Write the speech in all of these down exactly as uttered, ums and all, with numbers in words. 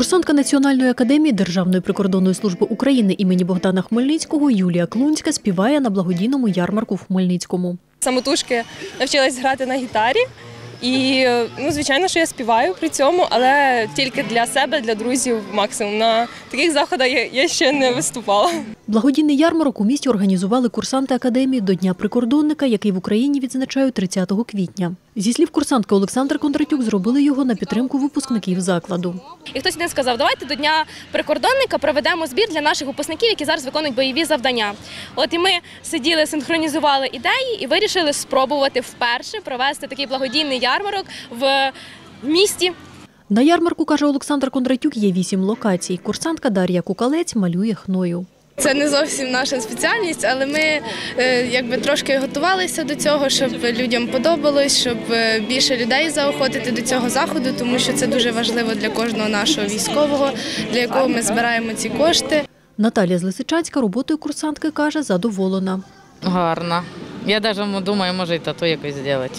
Курсантка Національної академії Державної прикордонної служби України імені Богдана Хмельницького Юлія Клунська співає на благодійному ярмарку в Хмельницькому. Самотужки навчилась грати на гітарі і, ну, звичайно, що я співаю при цьому, але тільки для себе, для друзів максимум. На таких заходах я, я ще не виступала. Благодійний ярмарок у місті організували курсанти академії до Дня прикордонника, який в Україні відзначають тридцятого квітня. Зі слів курсантки Олександри Кондратюк, зробили його на підтримку випускників закладу. І хтось один сказав, давайте до Дня прикордонника проведемо збір для наших випускників, які зараз виконують бойові завдання. От і ми сиділи, синхронізували ідеї і вирішили спробувати вперше провести такий благодійний ярмарок в місті. На ярмарку, каже Олександра Кондратюк, є вісім локацій. Курсантка Дар'я Кукалець малює хною. Це не зовсім наша спеціальність, але ми якби трошки готувалися до цього, щоб людям подобалось, щоб більше людей заохотити до цього заходу, тому що це дуже важливо для кожного нашого військового, для якого ми збираємо ці кошти. Наталія з Лисичанська роботою курсантки, каже, задоволена. Гарно. Я навіть думаю, може і тату якось зробити.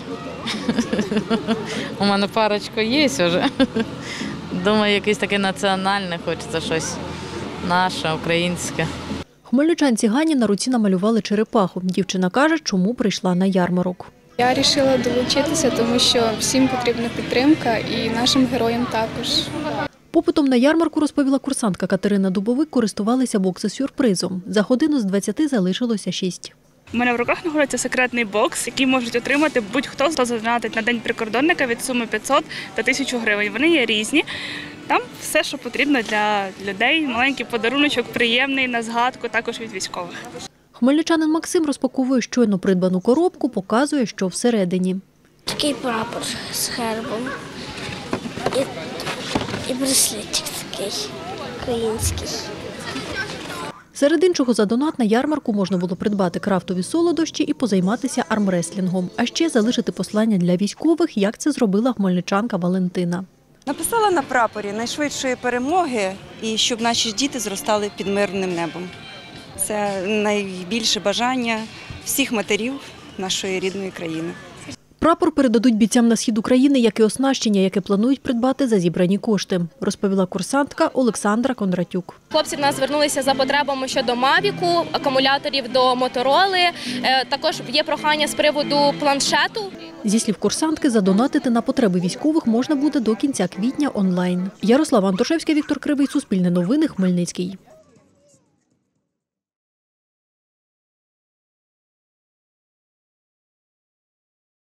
У мене парочка є вже. Думаю, якесь таке національне, хочеться щось наше, українське. Хмельничанці Гані на руці намалювали черепаху. Дівчина каже, чому прийшла на ярмарок. Я вирішила долучитися, тому що всім потрібна підтримка і нашим героям також. Попитом на ярмарку, розповіла курсантка Катерина Дубовик, користувалися бокси-сюрпризом. За годину з двадцяти залишилося шість. У мене в руках знаходиться секретний бокс, який можуть отримати будь-хто, хто задонатить на День прикордонника від суми п'ятсот та тисячу гривень. Вони є різні. Там все, що потрібно для людей. Маленький подаруночок, приємний, на згадку, також від військових. Хмельничанин Максим розпаковує щойно придбану коробку, показує, що всередині. Такий прапор з гербом і, і браслетик такий український. Серед іншого, за донат на ярмарку можна було придбати крафтові солодощі і позайматися армреслінгом, а ще залишити послання для військових, як це зробила хмельничанка Валентина. Написала на прапорі найшвидшої перемоги і щоб наші діти зростали під мирним небом. Це найбільше бажання всіх матерів нашої рідної країни. Прапор передадуть бійцям на схід України, як і оснащення, яке планують придбати за зібрані кошти, розповіла курсантка Олександра Кондратюк. Хлопці в нас звернулися за потребами щодо Мавіку, акумуляторів до Мотороли. Також є прохання з приводу планшету. Зі слів курсантки, задонатити на потреби військових можна буде до кінця квітня онлайн. Ярослава Антошевська, Віктор Кривий, Суспільне новини, Хмельницький.